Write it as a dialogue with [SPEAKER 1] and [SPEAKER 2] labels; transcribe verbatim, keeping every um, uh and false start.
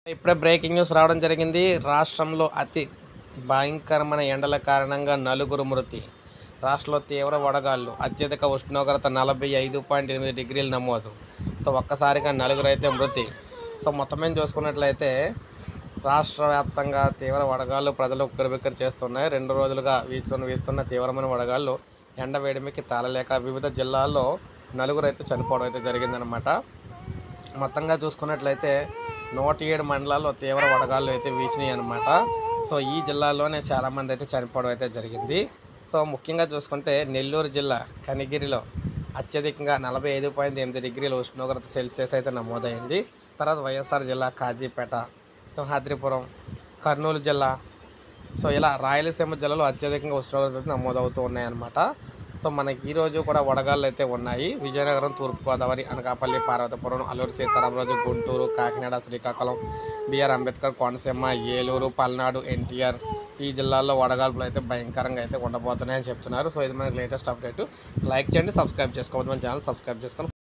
[SPEAKER 1] ఇప్పుడే breaking news రావడం జరిగింది. రాష్ట్రంలో అతి భయంకరమైన ఎండల కారణంగా నలుగురు మృతి. రాష్ట్రంలో తీవ్ర వడగాళ్ళు, అత్యధిక ఉష్ణోగ్రత నలభై ఐదు పాయింట్ ఎనిమిది డిగ్రీలు నమోదు. సో ఒక్కసారిగా నలుగురు అయితే మృతి. సో మొత్తం మీద చూసుకున్నట్లయితే రాష్ట్ర వ్యాప్తంగా తీవ్ర వడగాళ్ళు ప్రజలు ఉక్కిరిబిక్కిరి చేస్తున్నాయి. రెండు రోజులుగా వీస్తున్న వీస్తున్న తీవ్రమైన వడగాళ్ళు ఎండ వేడిమికి తాళలేక వివిధ జిల్లాల్లో నలుగురు అయితే చనిపోవడం అయితే జరిగిందనమాట. మొత్తంగా చూసుకున్నట్లయితే నూట ఏడు మండలాల్లో తీవ్ర వడగాళ్ళు అయితే వీచినాయి అనమాట. సో ఈ జిల్లాలోనే చాలామంది అయితే చనిపోవడం అయితే జరిగింది. సో ముఖ్యంగా చూసుకుంటే నెల్లూరు జిల్లా కనిగిరిలో అత్యధికంగా నలభై ఐదు పాయింట్ ఎనిమిది డిగ్రీల ఉష్ణోగ్రత సెల్సియస్ అయితే నమోదైంది. తర్వాత వైఎస్ఆర్ జిల్లా కాజీపేట, సింహాద్రిపురం, కర్నూలు జిల్లా, సో ఇలా రాయలసీమ జిల్లాలో అత్యధికంగా ఉష్ణోగ్రత నమోదవుతూ ఉన్నాయన్నమాట. సో మనకి ఈరోజు కూడా వడగాళ్ళు అయితే ఉన్నాయి. విజయనగరం, తూర్పుగోదావరి, అనకాపల్లి, పార్వతీపురం, అల్లూరు సీతారామరాజు, గుంటూరు, కాకినాడ, శ్రీకాకుళం, బిఆర్ అంబేద్కర్, కోనసీమ, ఏలూరు, పల్నాడు, ఎన్టీఆర్ ఈ జిల్లాల్లో వడగాల్పులు అయితే భయంకరంగా అయితే ఉండబోతున్నాయని చెప్తున్నారు. సో ఇది మనకి లేటెస్ట్ అప్డేట్. లైక్ చేయండి, సబ్స్క్రైబ్ చేసుకోవద్దు, మన ఛానల్ సబ్స్క్రైబ్ చేసుకొని